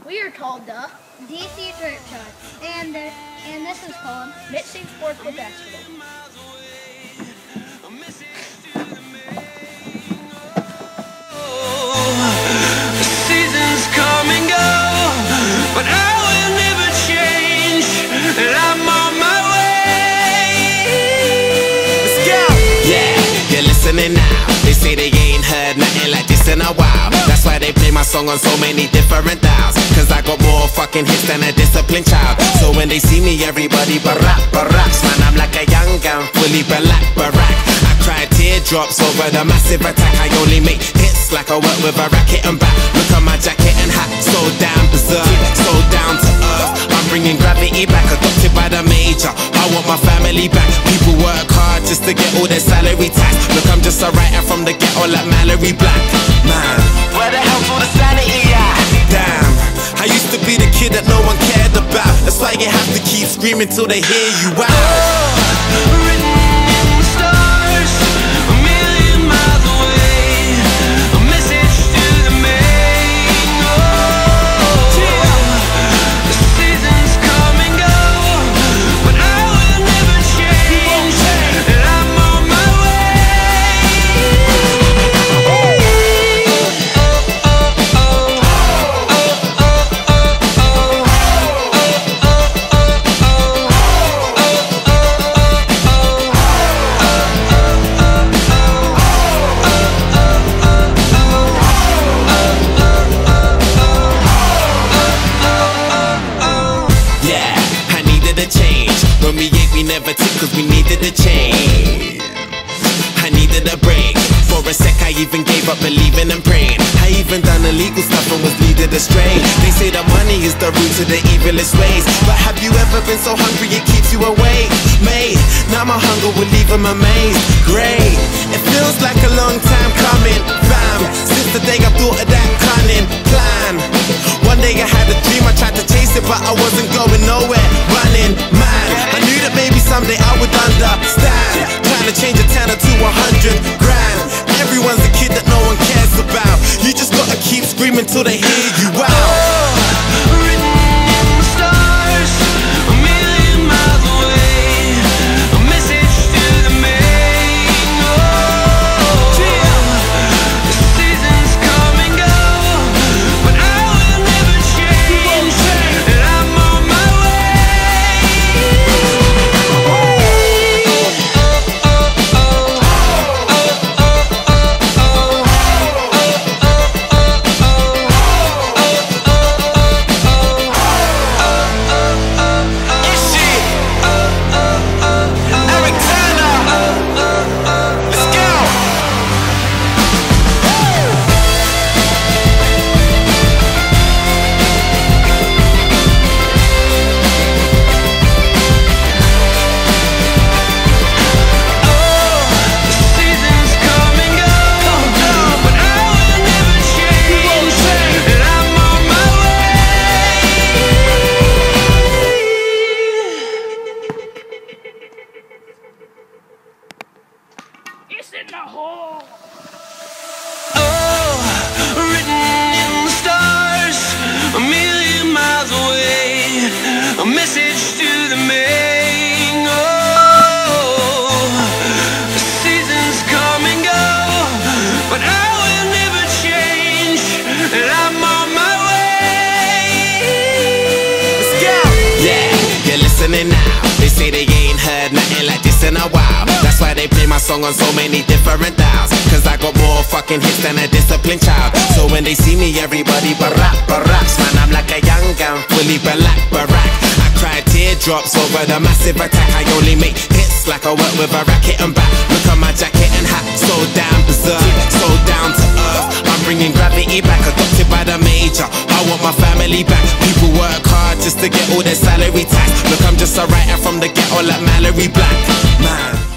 We are called the DC Drip Shots, and this is called Mixing Sports with Basketball. Seasons come and go, but I will never change, and I'm on my way. Let's go! Yeah, you're listening now. They say they ain't heard nothing like this in a while. That's why they play my song on so many different dials. Cause I got more fucking hits than a disciplined child. So when they see me, everybody barracks. Man, I'm like a young gun, fully barack. I cry teardrops over the massive attack. I only make hits like I work with a racket and back. Look at my jacket and hat, so damn berserk, so down to earth. I'm bringing gravity back, adopted by the major. I want my family back. People work hard just to get all their salary tax. Look, I'm just a writer from the ghetto like Mallory Black. Man, where the hell's all the sanity at? Damn, I used to be the kid that no one cared about. That's why you have to keep screaming till they hear you out. Written in the stars, a million miles away, a message to the main. The seasons come and go, but I will never change, and I'm on my when we ate, we never took cause we needed a change. I needed a break. For a sec I even gave up believing and praying. I even done illegal stuff and was leaded astray. They say that money is the root to the evilest ways, but have you ever been so hungry it keeps you awake? Mate, now my hunger will leave them amazed. Great, it feels like a long time coming. Bam, since the day I thought of that cunning plan. One day I had a dream, I tried to chase it, but I wasn't going nowhere. Running, man, I knew that maybe someday I would understand. Trying to change a 10 to 100 grand. Everyone's a kid that no one cares about. You just gotta keep screaming till they hear you out. Written in the stars, a million miles away, a message to the main. The seasons come and go, but I will never change, and I'm on my It's in the hole. Oh, written in the stars, a million miles away, a message to the main. Oh, the seasons come and go, but I will never change, and I'm on my way. Let's go! Yeah, you're listening now. They say they ain't heard nothing like this in a while. That's why they play my song on so many different dials. Cause I got more fucking hits than a disciplined child. So when they see me, everybody barracks. Man, I'm like a young gun, fully barack. I cry teardrops over the massive attack. I only make hits like I work with a racket and back. Look at my jacket and hat, so damn berserk, so down to earth. I'm bringing gravity back, adopted by the major. I want my family back. People work hard just to get all their salary tax. Look, I'm just a writer from the ghetto like Mallory Black. Man.